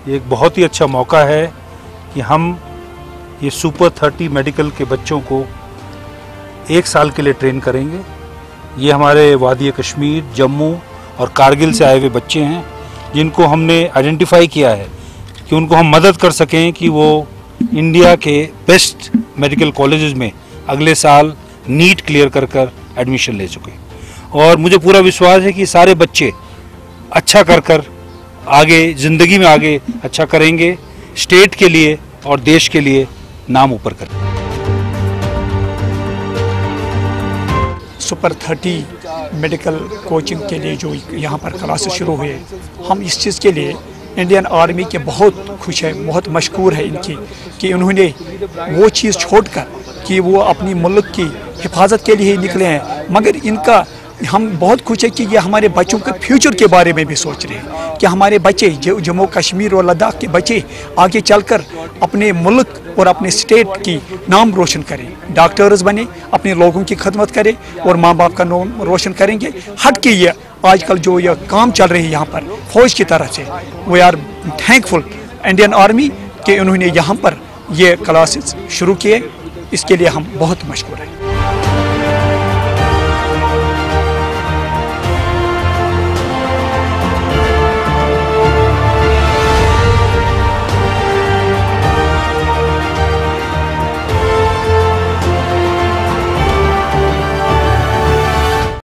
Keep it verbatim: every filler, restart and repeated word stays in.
ये एक बहुत ही अच्छा मौका है कि हम ये सुपर थर्टी मेडिकल के बच्चों को एक साल के लिए ट्रेन करेंगे। ये हमारे वादी कश्मीर, जम्मू और कारगिल से आए हुए बच्चे हैं जिनको हमने आइडेंटिफाई किया है कि उनको हम मदद कर सकें कि वो इंडिया के बेस्ट मेडिकल कॉलेजेस में अगले साल नीट क्लियर कर कर एडमिशन ले सकें। और मुझे पूरा विश्वास है कि सारे बच्चे अच्छा कर कर आगे ज़िंदगी में आगे अच्छा करेंगे, स्टेट के लिए और देश के लिए नाम ऊपर करेंगे। सुपर थर्टी मेडिकल कोचिंग के लिए जो यहाँ पर क्लासेस शुरू हुए, हम इस चीज़ के लिए इंडियन आर्मी के बहुत खुश है, बहुत मशकूर है इनकी कि उन्होंने वो चीज़ छोड़कर कि वो अपनी मुल्क की हिफाजत के लिए निकले हैं, मगर इनका हम बहुत खुश है कि ये हमारे बच्चों के फ्यूचर के बारे में भी सोच रहे हैं कि हमारे बच्चे जो जम्मू कश्मीर और लद्दाख के बच्चे आगे चलकर अपने मुल्क और अपने स्टेट की नाम रोशन करें, डॉक्टर्स बने, अपने लोगों की खदमत करें और माँ बाप का नाम रोशन करेंगे। हट के ये आजकल जो ये काम चल रही है यहाँ पर फौज की तरफ से, we are thankful Indian army कि उन्होंने यहाँ पर ये क्लासेस शुरू किए, इसके लिए हम बहुत मशहूर हैं।